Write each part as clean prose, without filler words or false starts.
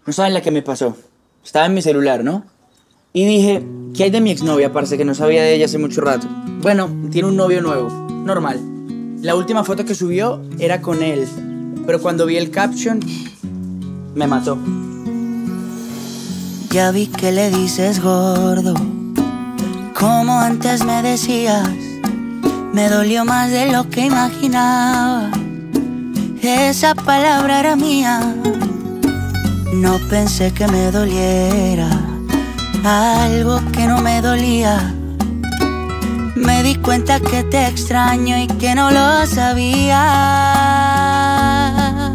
No saben la que me pasó. Estaba en mi celular, ¿no? Y dije, ¿qué hay de mi exnovia? Parce, que no sabía de ella hace mucho rato. Bueno, tiene un novio nuevo, normal. La última foto que subió era con él, pero cuando vi el caption, me mató. Ya vi que le dices gordo, como antes me decías. Me dolió más de lo que imaginaba. Esa palabra era mía. No pensé que me doliera algo que no me dolía. Me di cuenta que te extraño y que no lo sabía.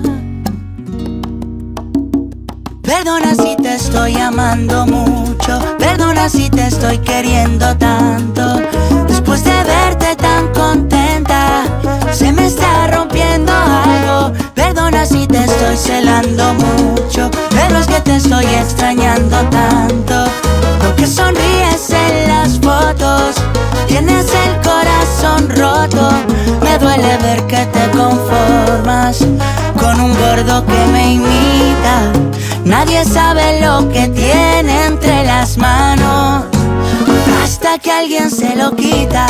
Perdona si te estoy amando mucho, perdona si te estoy queriendo tanto. Después de verte tan contenta, se me está rompiendo algo. Perdona si te estoy celando mucho, pero es que te estoy extrañando tanto. Porque sonríes en las fotos, tienes el corazón roto. Me duele ver que te conformas con un gordo que me imita. Nadie sabe lo que tiene entre las manos hasta que alguien se lo quita.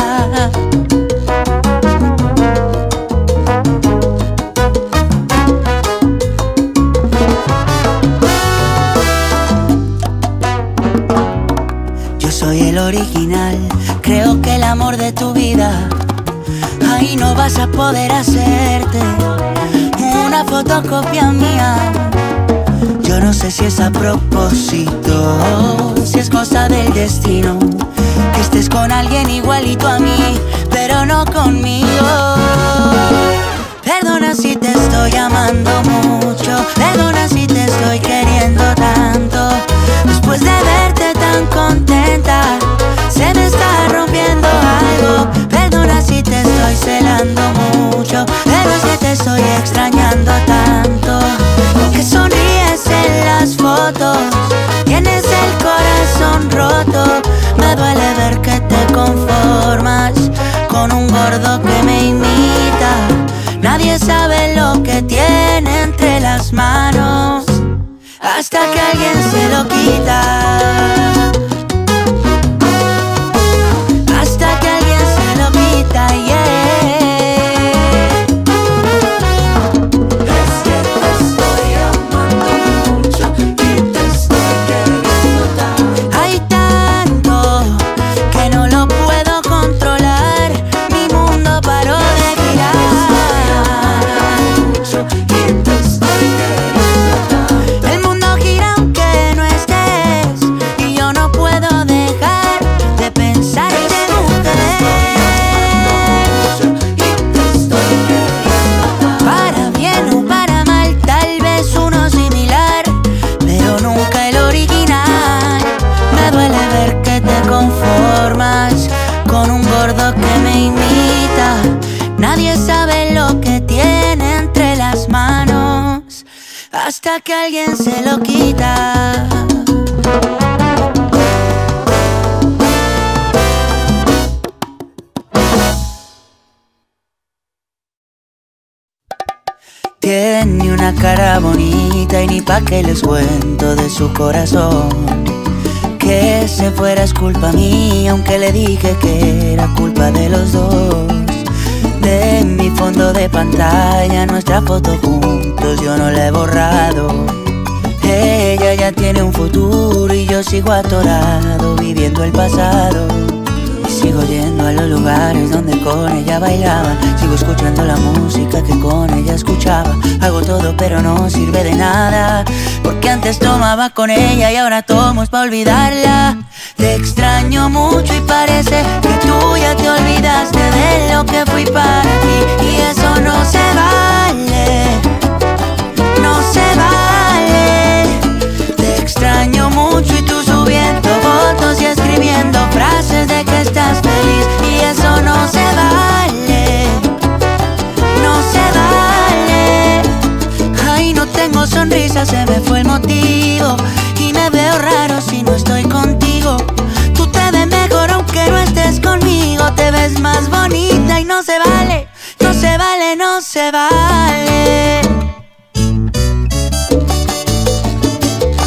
Yo soy el original, creo que el amor de tu vida. Ahí no vas a poder hacerte una fotocopia mía. Yo no sé si es a propósito, si es cosa del destino, que estés con alguien igualito a mí, pero no conmigo. Perdona si te estoy amando mucho, perdona si te estoy queriendo tanto. Después de verte tan contenta, se me está rompiendo algo. Perdona si te estoy celando mucho, pero es que te estoy extrañando tanto. Porque sonríes en las fotos, tienes el corazón roto. Me duele ver que te conformas con un gordo que me imita. Nadie sabe lo que tiene entre las manos hasta que alguien se lo quita. Hasta que alguien se lo quita, yeah. Hasta que alguien se lo quita. Tiene una cara bonita y ni pa' que les cuento de su corazón. Que se fuera es culpa mía, aunque le dije que era culpa de los dos. De mi fondo de pantalla, nuestra foto juntos yo no la he borrado. Ella ya tiene un futuro y yo sigo atorado viviendo el pasado. Y sigo yendo a los lugares donde con ella bailaba. Sigo escuchando la música que con ella escuchaba. Hago todo pero no sirve de nada, porque antes tomaba con ella y ahora tomo es pa' olvidarla. Te extraño mucho y parece que tú ya te olvidaste de lo que fui para ti. Y eso no se vale, no se vale. Te extraño mucho y tú subiendo fotos y escribiendo frases de que estás feliz. Y eso no se vale, no se vale. Ay, no tengo sonrisa, se me fue el motivo. Y me veo raro si no estoy contigo. Tú te ves mejor aunque no estés conmigo. Te ves más bonita y no se vale, no se vale, no se vale.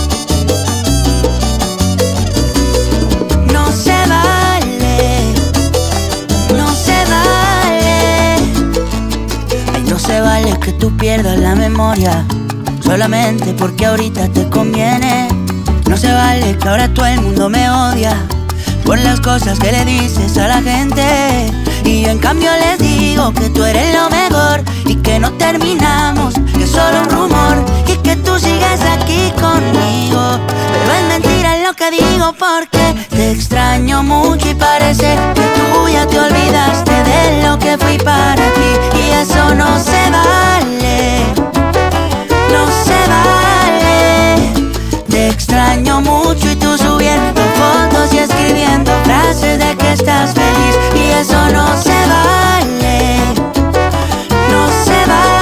memoria, solamente porque ahorita te conviene. No se vale que ahora todo el mundo me odia por las cosas que le dices a la gente. Y yo en cambio les digo que tú eres lo mejor y que no terminamos, que es solo un rumor y que tú sigues aquí conmigo. Pero es mentira lo que digo porque te extraño mucho y parece que tú ya te olvidaste de lo que fui para ti. Y eso no se vale, no se vale. Te extraño mucho y tú subiendo fotos y escribiendo frases de que estás feliz. Y eso no se vale, no se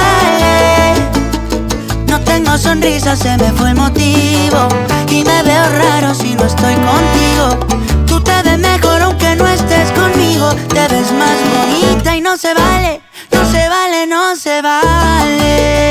vale. No tengo sonrisa, se me fue el motivo y me veo raro si no estoy contigo. Tú te ves mejor aunque no estés conmigo. Te ves más bonita y no se vale, no se vale, no se vale.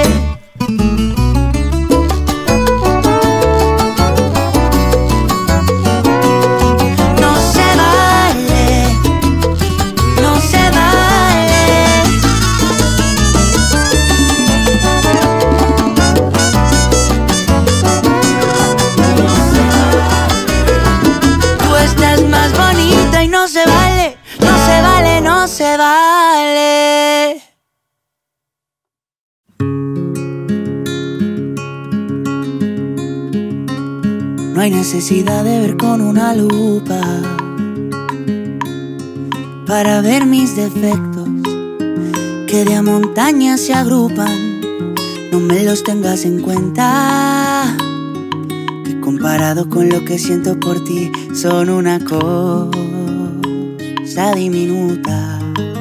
No se vale, no se vale, no se vale. No hay necesidad de ver con una lupa para ver mis defectos, que de a montañas se agrupan. No me los tengas en cuenta, que comparado con lo que siento por ti son una cosa diminuta.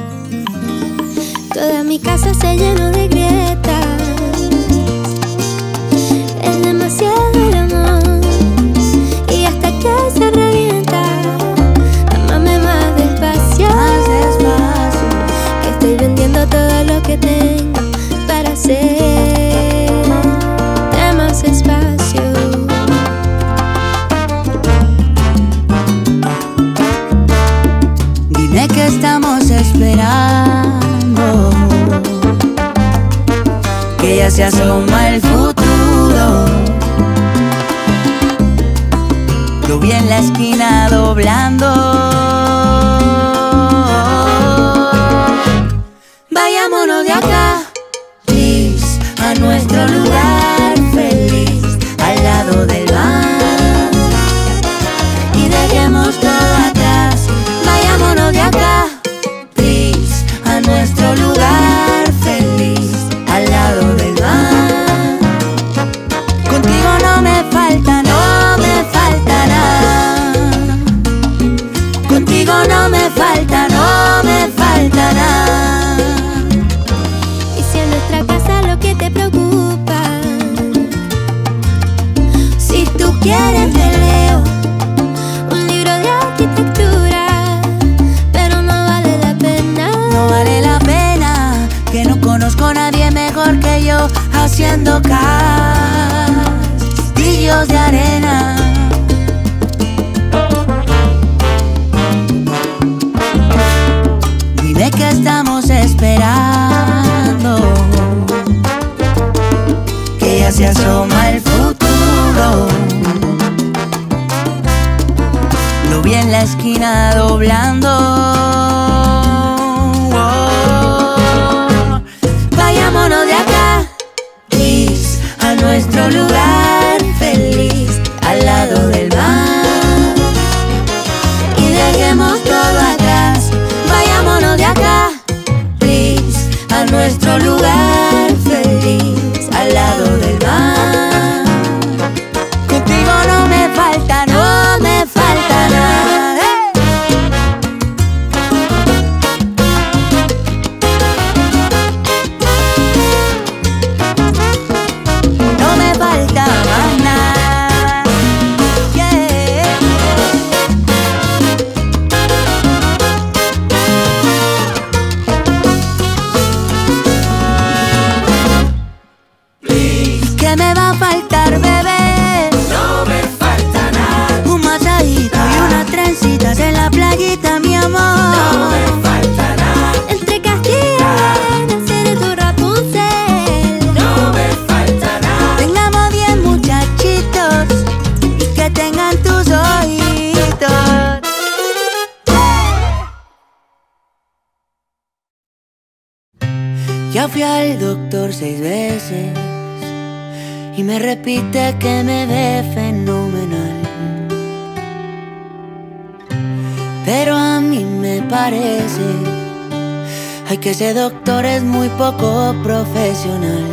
Toda mi casa se llenó de grietas, es demasiado el amor y hasta que se revienta. Amame más despacio, que estoy vendiendo todo lo que tengo para hacer más espacio. Dime que estamos esperando, que ya se asoma el futuro. Lo vi en la esquina doblando. Vayámonos de acá, please, a nuestro lugar feliz, al lado del mar, y dejemos todo atrás. Vayámonos de acá, please, a nuestro lugar feliz, al lado del mar. Contigo no me falta, no me falta nada. Contigo no me falta, no me falta nada. Y si en nuestra casa lo que te preocupa, Si tú quieres te leo un libro de arquitectura, pero no vale la pena. no vale la pena, que no conozco a nadie mejor que yo haciendo castillos de arena. Dime que estamos esperando, que ya se asoma el futuro. Lo vi en la esquina doblando. Vayámonos de acá, please, a nuestro lugar feliz, al lado del mar, y dejemos todo atrás. Vayámonos de acá, please, a nuestro lugar feliz, al lado del mar. Contigo no me falta, no me falta nada. Ya fui al doctor 6 veces y me repite que me ve fenomenal. Pero a mí me parece, ay, que ese doctor es muy poco profesional.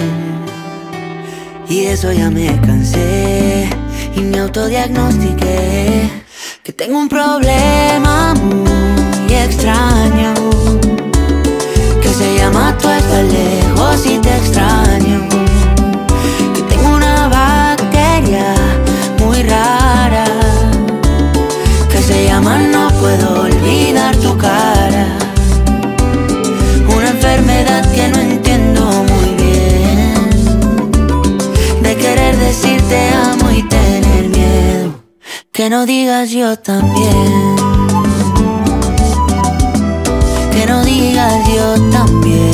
Y de eso ya me cansé y me autodiagnostiqué que tengo un problema muy extraño, que se llama tú estás lejos y te extraño. Que tengo una bacteria muy rara que se llama no puedo olvidar tu cara. Una enfermedad que no entiendo muy bien, de querer decir te amo y tener miedo que no digas yo también. Que no digas yo también.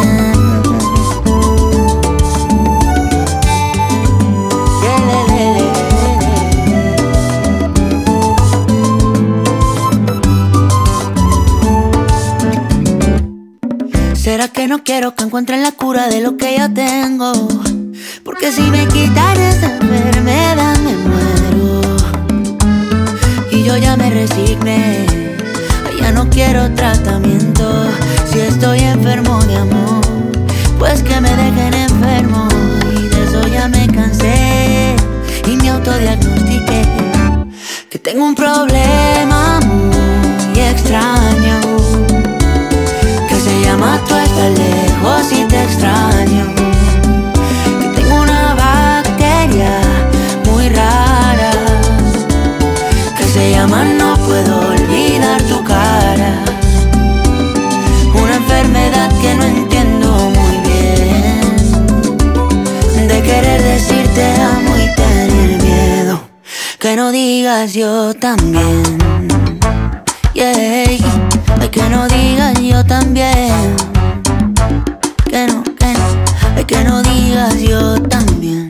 ¿Será que no quiero que encuentren la cura de lo que ya tengo? Porque si me quitan esa enfermedad me muero. Y yo ya me resigné, ya no quiero tratamiento. Si estoy enfermo de amor, pues que me dejen enfermo. Y de eso ya me cansé y me autodiagnostiqué que tengo un problema muy extraño, que se llama tú estás lejos y te extraño. Que tengo una bacteria muy rara que se llama no puedo olvidar tu cara. Una enfermedad que no entiendo muy bien, de querer decir te amo y tener miedo que no digas yo también. Yeah, que no digas yo también. Que no, que no digas yo también.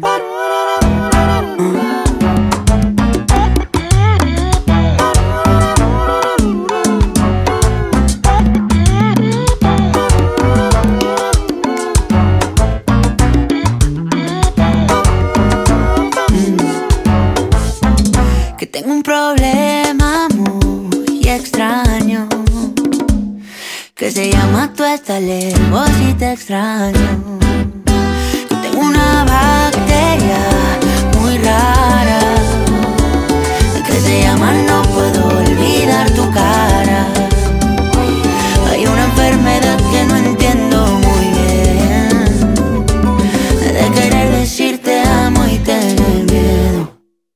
Que tengo un problema muy extraño, que se llama tú estás lejos y te extraño. Que tengo una bacteria muy rara que se llama no puedo olvidar tu cara. Hay una enfermedad que no entiendo muy bien, de querer decir te amo y tener miedo.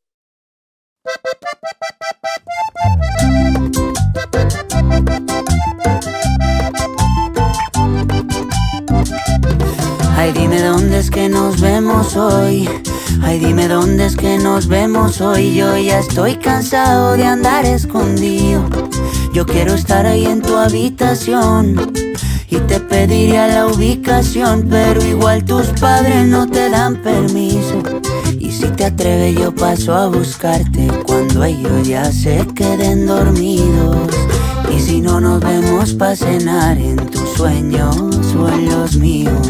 Ay, dime dónde es que nos vemos hoy. Ay, dime dónde es que nos vemos hoy. Yo ya estoy cansado de andar escondido. Yo quiero estar ahí en tu habitación y te pediría la ubicación, pero igual tus padres no te dan permiso. Y si te atreves yo paso a buscarte cuando ellos ya se queden dormidos. Y si no nos vemos pa' cenar en tus sueños o en los míos.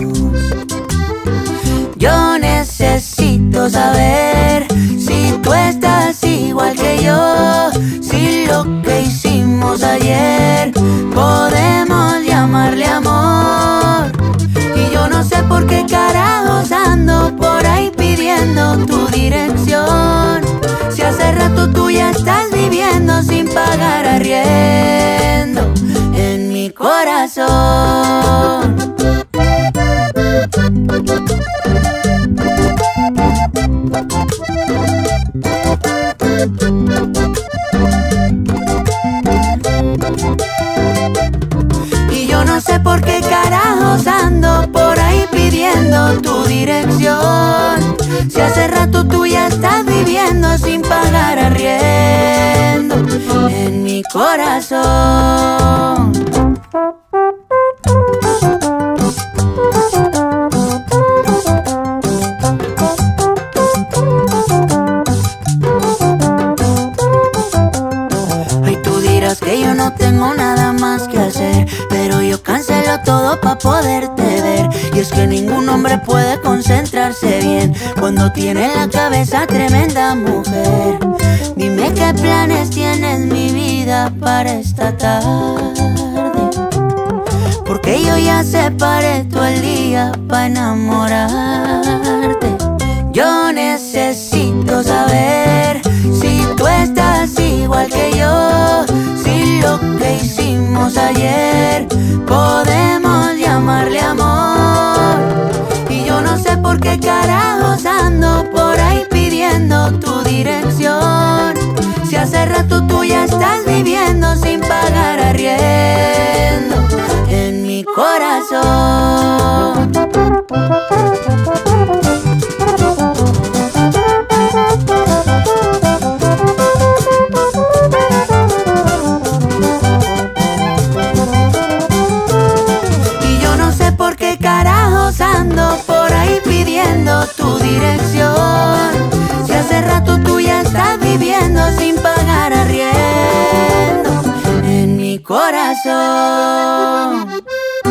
Yo necesito saber si tú estás igual que yo, si lo que hicimos ayer podemos llamarle amor. Y yo no sé por qué carajos ando por ahí pidiendo tu dirección, si hace rato tú ya estás viviendo sin pagar arriendo en mi corazón. Y yo no sé por qué carajos ando por ahí pidiendo tu dirección, si hace rato tú ya estás viviendo sin pagar arriendo en mi corazón. Que yo no tengo nada más que hacer, pero yo cancelo todo pa' poderte ver. que ningún hombre puede concentrarse bien cuando tiene en la cabeza tremenda mujer. Dime qué planes tienes, mi vida, para esta tarde, porque yo ya separé todo el día para enamorarte. Yo necesito saber si tú estás igual que yo, si lo que hicimos ayer podemos llamarle amor. Y yo no sé por qué carajos ando por ahí pidiendo tu dirección, si hace rato tú ya estás viviendo sin pagar arriendo en mi corazón. Y yo no sé por qué carajos ando por ahí pidiendo tu dirección, si hace rato tú ya estás viviendo sin pagar arriendo en mi corazón.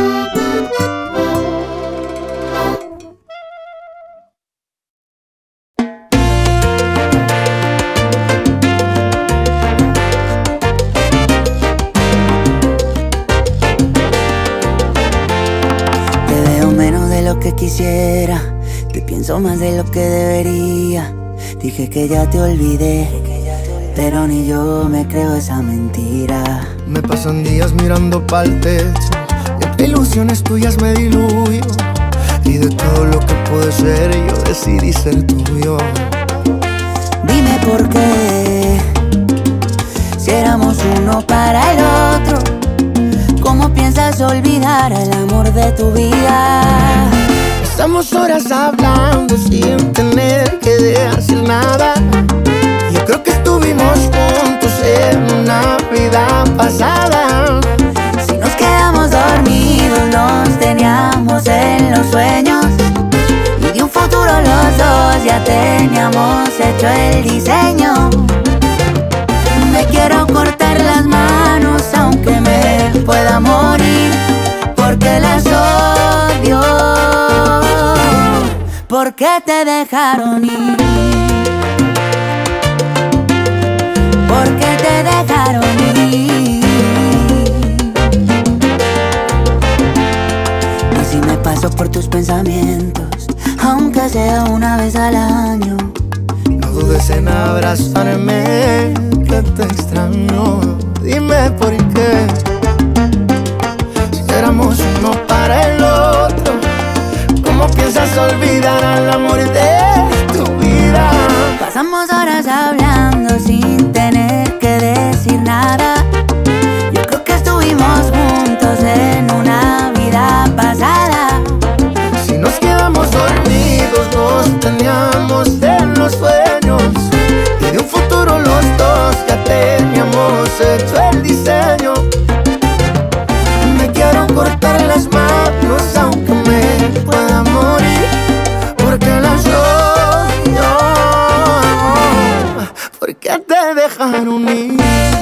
Te veo menos de lo que quisiera, te pienso más de lo que debería. Dije que ya te olvidé, pero ni yo me creo esa mentira. Me pasan días mirando pa'l techo, entre ilusiones tuyas me diluyo, y de todo lo que puede ser yo decidí ser tuyo. Dime por qué, si éramos uno para el otro, ¿cómo piensas olvidar al amor de tu vida? Estamos horas hablando sin tener que decir nada. Yo creo que estuvimos juntos en una vida pasada. Si nos quedamos dormidos nos teníamos en los sueños, y de un futuro los dos ya teníamos hecho el diseño. Me quiero cortar las manos aunque me pueda morir, porque las odio. ¿Por qué te dejaron ir? ¿Por qué te dejaron ir? Y si me paso por tus pensamientos, aunque sea una vez al año, No dudes en abrazarme, que te extraño. Dime por qué, si éramos uno para el otro, ¿cómo piensas olvidar al amor de tu vida? pasamos horas hablando sin tener que decir nada. Yo creo que estuvimos juntos en una vida pasada. Si nos quedamos dormidos nos teníamos en los sueños, y de un futuro los dos ya teníamos hecho el diseño. Me quiero cortar las manos aunque me pueda morir, porque las odio. ¿Por qué te dejaron ir?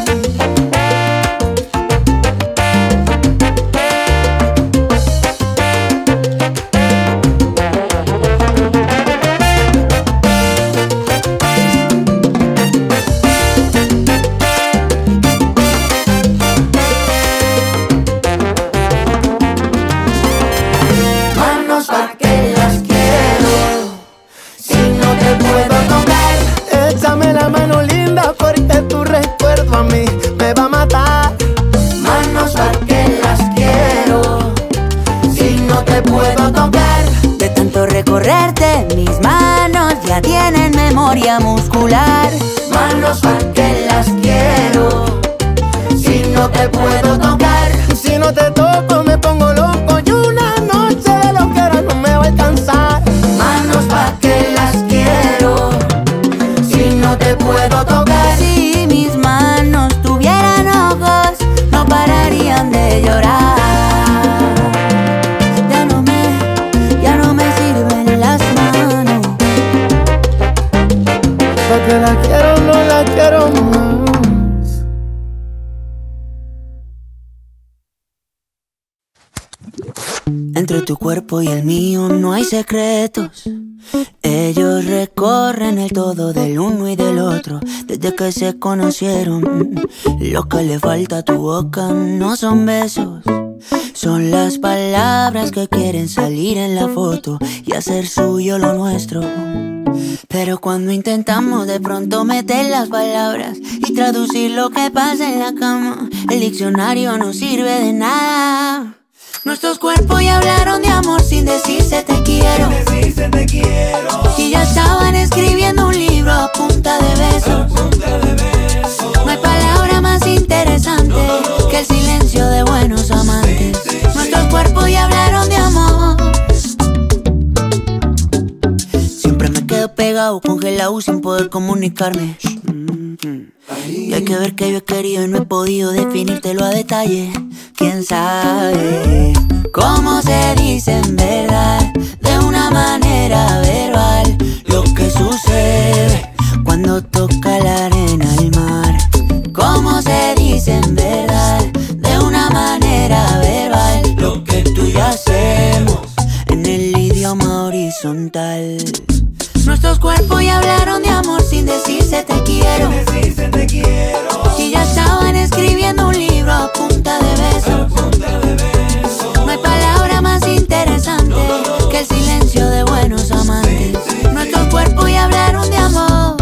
Manos pa' que las quiero, si no te puedo tocar. Échame la mano linda porque tu recuerdo a mí me va a matar. Manos pa' que las quiero, si no te puedo tocar. De tanto recorrerte, mis manos ya tienen memoria muscular. Manos pa' que las quiero, si no te puedo tocar. Si no te toco me pongo loco y una noche lo que era no me va a alcanzar. Manos pa' que las quiero, si no te puedo tocar. Si mis manos tuvieran ojos, no pararían de llorar. Ya no me sirven las manos. Porque la quiero, no la quiero más. Entre tu cuerpo y el mío no hay secretos. Ellos recorren el todo del uno y del otro desde que se conocieron. Lo que le falta a tu boca no son besos, son las palabras que quieren salir en la foto y hacer suyo lo nuestro. Pero cuando intentamos de pronto meter las palabras y traducir lo que pasa en la cama, el diccionario no sirve de nada. Nuestros cuerpos ya hablaron de amor sin decirse te quiero, y ya estaban escribiendo un libro a punta de besos. No hay palabra más interesante que el silencio de buenos amantes. Nuestros cuerpos ya hablaron de amor. Siempre me quedo pegado, congelado, sin poder comunicarme. Y hay que ver que yo he querido y no he podido definírtelo a detalle. ¿Quién sabe cómo se dice en verdad, de una manera verbal, lo que sucede cuando toca la arena al mar? ¿Cómo se dice en verdad, de una manera verbal, lo que tú y yo hacemos en el idioma horizontal? Nuestros cuerpos ya hablaron de amor sin decirse te quiero, y ya estaban escribiendo un libro a punta de besos. No hay palabra más interesante que el silencio de buenos amantes. Nuestros cuerpos ya hablaron de amor.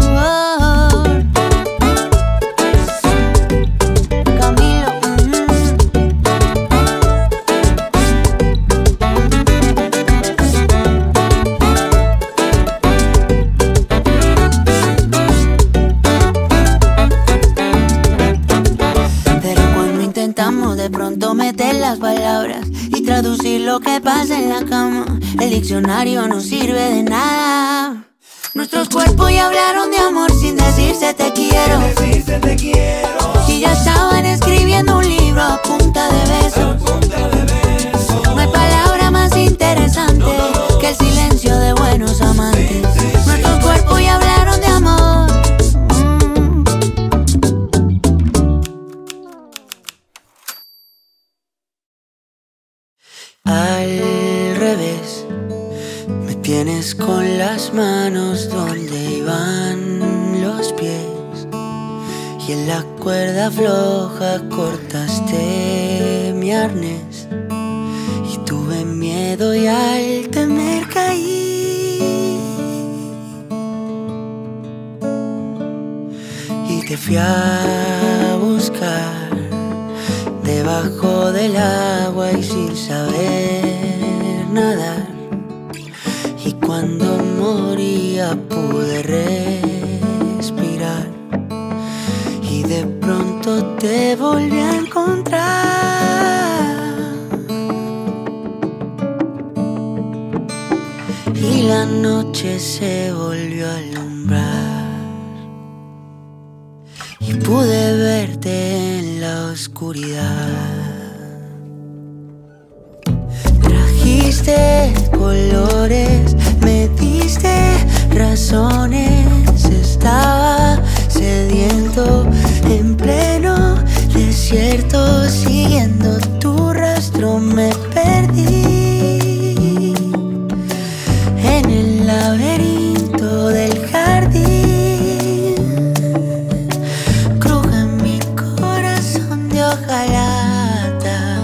Camilo, de pronto meter las palabras y traducir lo que pasa en la cama, el diccionario no sirve de nada. Nuestros cuerpos ya hablaron de amor sin decirse te quiero, y ya estaban escribiendo un libro a punta de besos. No hay palabra más interesante que el silencio de buenos amantes. Nuestros cuerpos ya hablaron de amor. Al revés, me tienes con las manos donde iban los pies, y en la cuerda floja cortaste mi arnés, y tuve miedo y al temer caí, y te fui a buscar debajo del agua y sin saber nadar. Y cuando moría pude respirar, y de pronto te volví a encontrar. Y la noche se volvió a alumbrar, y pude verte en la oscuridad. Trajiste colores, me diste razones. Estaba sediento en pleno desierto, siguiendo tu rastro me perdí en el laberinto del jardín. Ojalata.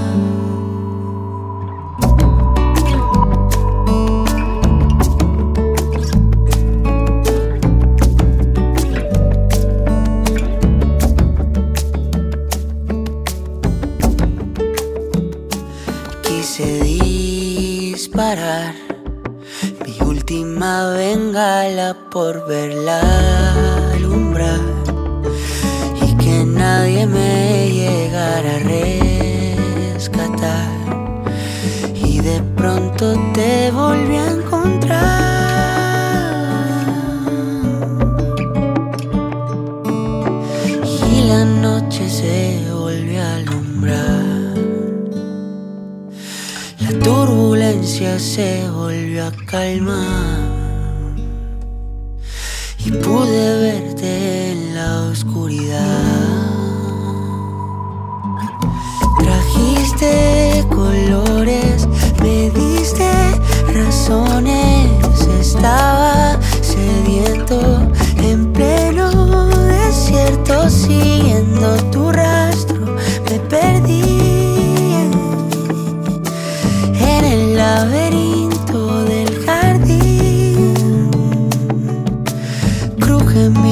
Quise disparar mi última bengala por verla alumbrar, y que nadie me llegara a rescatar. Y de pronto te volví a encontrar, y la noche se volvió a alumbrar. La turbulencia se volvió a calmar, y pude verte en la oscuridad. Trajiste colores, me di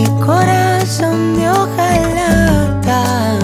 corazón de hojalata.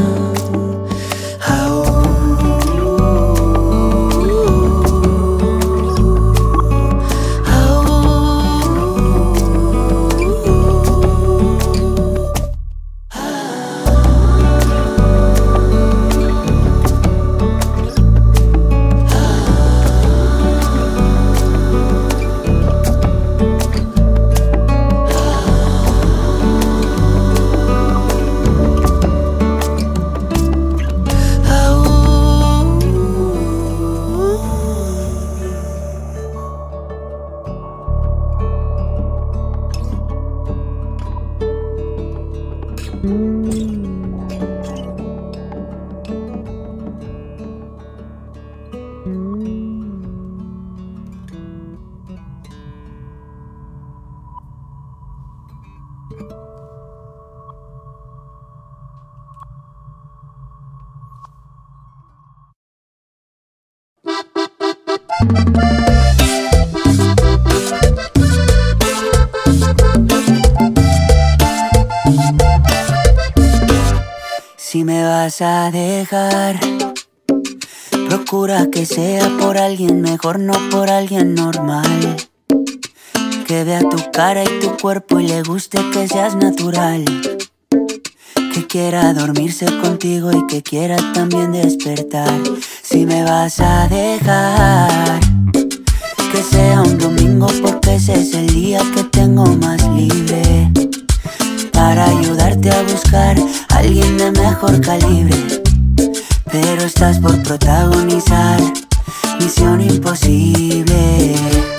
Si me vas a dejar, procura que sea por alguien mejor, no por alguien normal. Que vea tu cara y tu cuerpo y le guste que seas natural. Que quiera dormirse contigo y que quiera también despertar. Si me vas a dejar, que sea un domingo porque ese es el día que tengo más libre. Para ayudarte a buscar a alguien de mejor calibre. Pero estás por protagonizar Misión Imposible.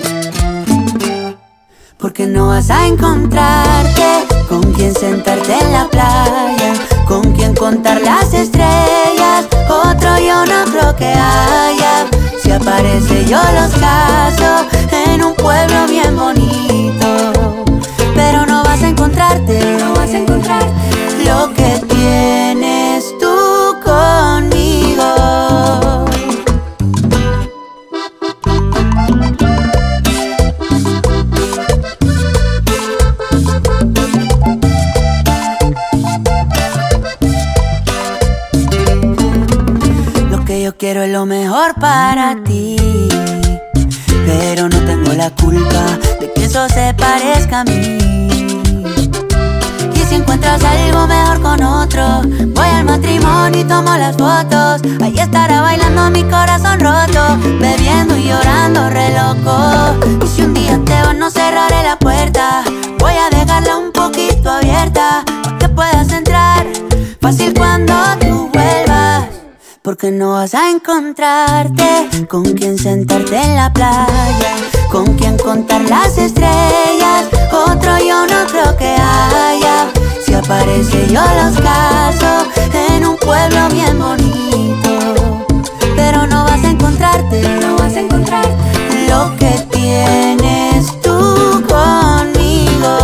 Porque no vas a encontrarte con quien sentarte en la playa, con quien contar las estrellas. Otro yo no creo que haya. Si aparece yo los caso en un pueblo bien bonito. Pero no vas a encontrarte, no vas a encontrar lo que tienes tú conmigo. Lo que yo quiero es lo mejor para ti, pero no tengo la culpa de que eso se parezca a mí. Y si encuentras algo mejor con otro, voy al matrimonio y tomo las fotos. Ahí estará bailando mi corazón roto, bebiendo y llorando re loco. Y si un día te vas no cerraré la puerta, voy a dejarla un poquito abierta para que puedas entrar fácil cuando tú vuelvas. Porque no vas a encontrarte con quien sentarte en la playa, con quien contar las estrellas. Otro yo no creo que haya. Si aparece yo los caso en un pueblo bien bonito. Pero no vas a encontrarte, no vas a encontrar lo que tienes tú conmigo.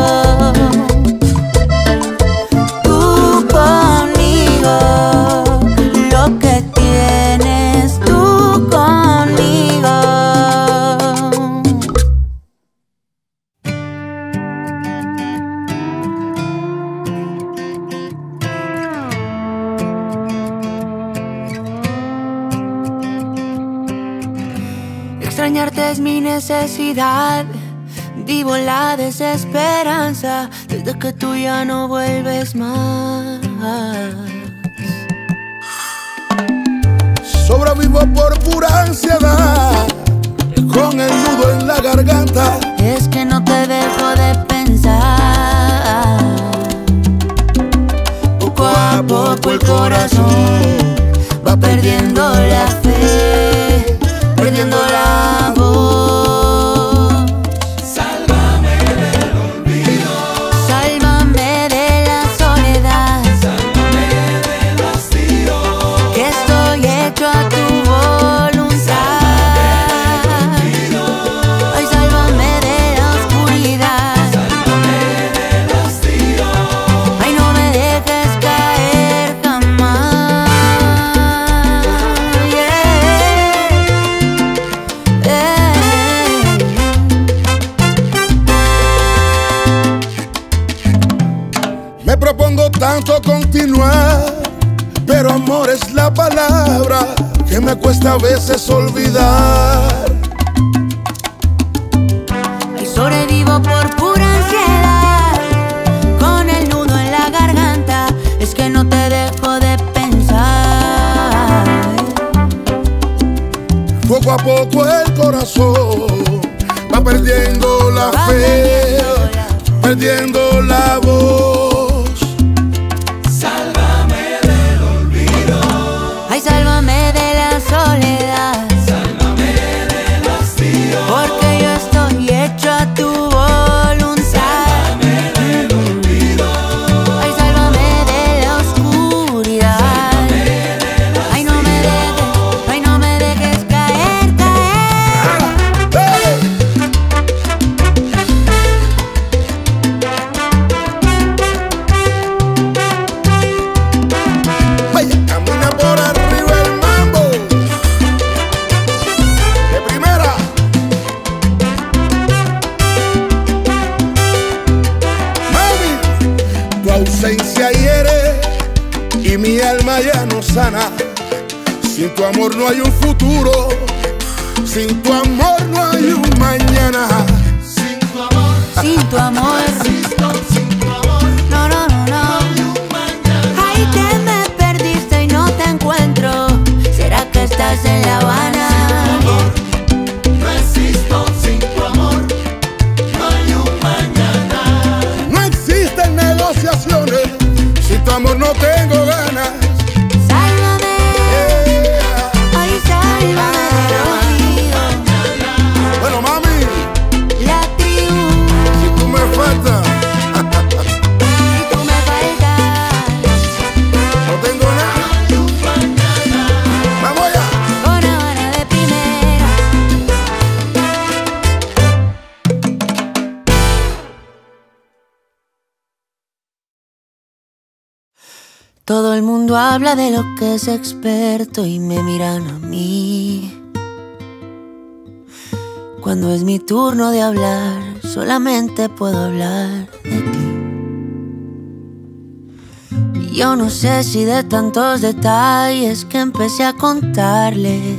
Tú conmigo. Lo que tienes tú conmigo. Extrañarte es mi necesidad. Vivo la desesperanza desde que tú ya no vuelves más. Sobrevivo por pura ansiedad, con el nudo en la garganta. Es que no te dejo de pensar. Poco a poco el corazón va perdiendo la fe, perdiendo la voz. Sálvame del olvido, Sálvame de la soledad, sálvame del hastío, que estoy hecho a tu voluntad. Ay, sálvame de la oscuridad, sálvame del hastío. ay, no me dejes caer jamás. Me propongo tanto continuar, pero amor es la palabra que me cuesta a veces olvidar. Y sobrevivo por pura ansiedad, con el nudo en la garganta. Es que no te dejo de pensar. Poco a poco el corazón va perdiendo la fe, perdiendo la voz. Sálvame del olvido. Ay, sálvame de la soledad. Sálvame del hastío. Porque yo estoy hecho a tu voluntad. Sálvame del olvido. Ay, sálvame de la oscuridad. Sálvame del hastío. Ay, no me dejes caer, caer. Vaya, camina por arriba el mambo. De primera. Mami, tu ausencia hiere y mi alma ya no sana. Sin tu amor no hay un futuro, sin tu amor no hay un mañana. Sin tu amor. Sin tu amor. Sin tu amor. No, no, no, no. Ay, que me perdiste y no te encuentro. ¿Será que estás en La Habana? No existo sin tu amor. No hay un mañana. No existen negociaciones, sin tu amor no tengo ganas. Sálvame. Ay, sálvame del olvido. Bueno, mami, La tribu. si tú me faltas, Si tú me faltas. no tengo nada. Vamos allá. Con Habana de primera. Todo el mundo habla de lo que es experto y me miran a mí. Cuando es mi turno de hablar, solamente puedo hablar de ti. Y yo no sé si de tantos detalles que empecé a contarles,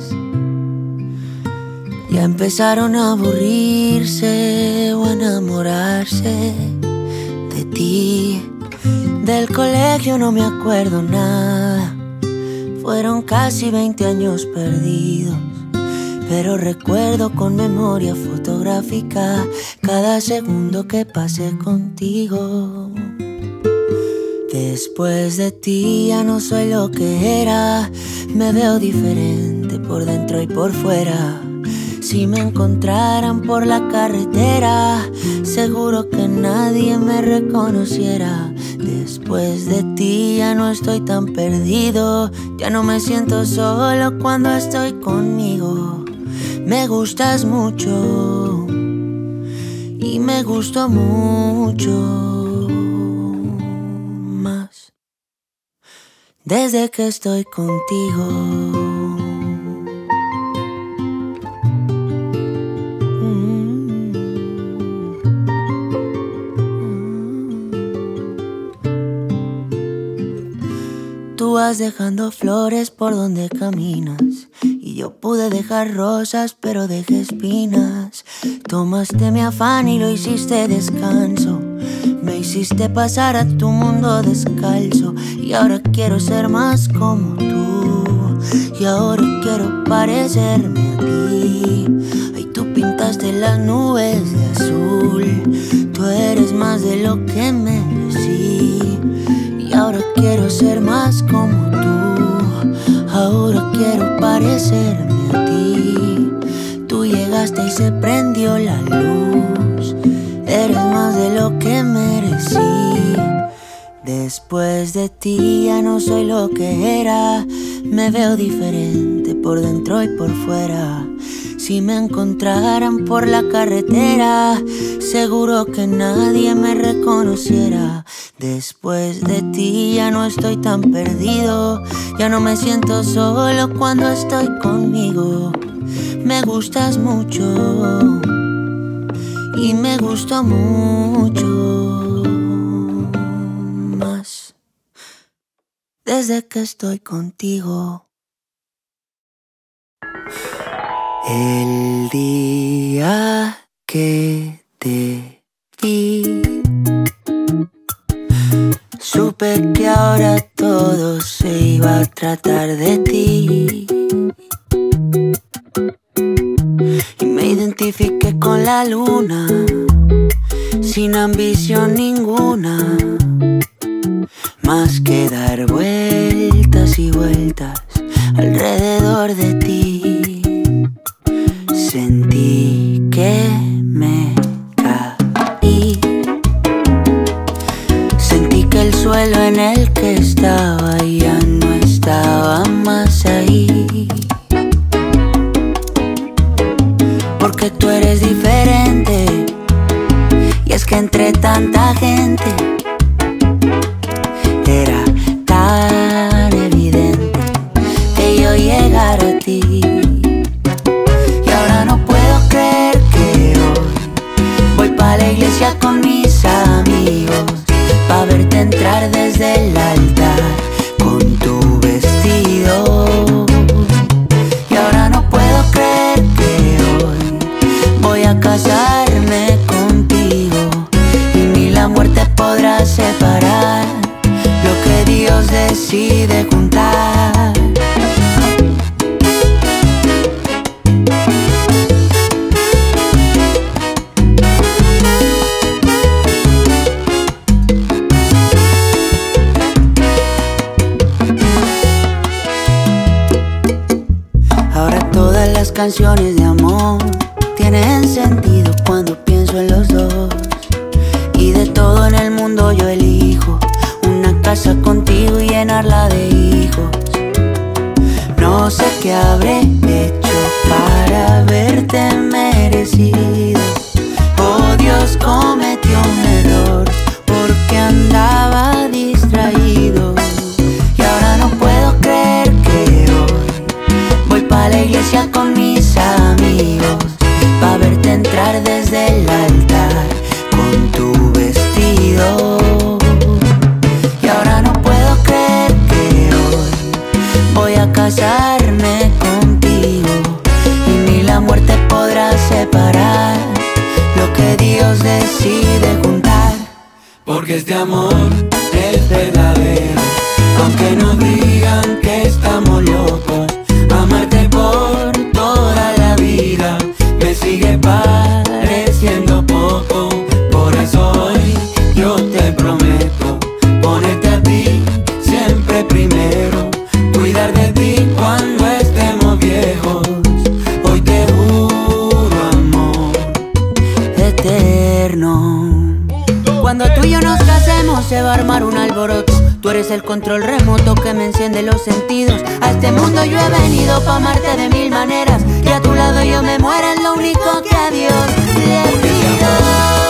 ya empezaron a aburrirse o a enamorarse de ti. Del colegio no me acuerdo nada, fueron casi 20 años perdidos, pero recuerdo con memoria fotográfica cada segundo que pasé contigo. Después de ti ya no soy lo que era, me veo diferente por dentro y por fuera. Si me encontraran por la carretera, seguro que nadie me reconociera. Después de ti ya no estoy tan perdido, ya no me siento solo cuando estoy conmigo. Me gustas mucho y me gustó mucho más desde que estoy contigo. Tú vas dejando flores por donde caminas y yo pude dejar rosas pero dejé espinas. Tomaste mi afán y lo hiciste descanso, me hiciste pasar a tu mundo descalzo. Y ahora quiero ser más como tú, y ahora quiero parecerme a ti. Ay, tú pintaste las nubes de azul, tú eres más de lo que merecí. Y ahora quiero ser más como tú, ahora quiero parecerme a ti. Tú llegaste y se prendió la luz, eres más de lo que merecí. Después de ti ya no soy lo que era, me veo diferente por dentro y por fuera. Si me encontraran por la carretera, seguro que nadie me reconociera. Después de ti ya no estoy tan perdido, ya no me siento solo cuando estoy conmigo. Me gustas mucho y me gustó mucho desde que estoy contigo. El día que te vi, supe que ahora todo se iba a tratar de ti. Y me identifiqué con la luna, sin ambición ninguna, más que dar vueltas y vueltas alrededor de ti. Sentí que me caí, sentí que el suelo en el que estaba ya no estaba más ahí. Porque tú eres diferente, y es que entre tanta gente era tan evidente que yo llegara a ti. Y ahora no puedo creer que hoy voy pa' la iglesia con mis amigos, pa' verte entrar desde el altar con tu vestido. Y ahora no puedo creer que hoy voy a casarme contigo, y ni la muerte podrá separar lo que Dios decide juntar. Ahora todas las canciones de amor tienen sentido cuando pienso en los dos. Y de todo en el mundo yo elijo una casa contigo y llenarla de hijos. No sé qué habré hecho para haberte merecido. Oh, Dios cometió un error porque andaba distraído. Y ahora no puedo creer que hoy voy pa' la iglesia con mis amigos, pa' verte entrar desde el altar con tu vestido. Y ahora no puedo creer que hoy voy a casarme contigo, y ni la muerte podrá separar lo que Dios decide juntar. Porque este amor es verdadero, aunque nos digan que estamos locos. Amarte por toda la vida me sigue pareciendo poco. Por eso hoy yo te prometo ponerte a ti siempre primero, cuidar de ti cuando estemos viejos. Hoy te juro amor eterno. Cuando tú y yo nos casemos se va a armar un alboroto. Tú eres el control remoto que me enciende los sentidos. A este mundo yo he venido pa' amarte de mil maneras, y a tu lado yo me muero, es lo único que a Dios le pido.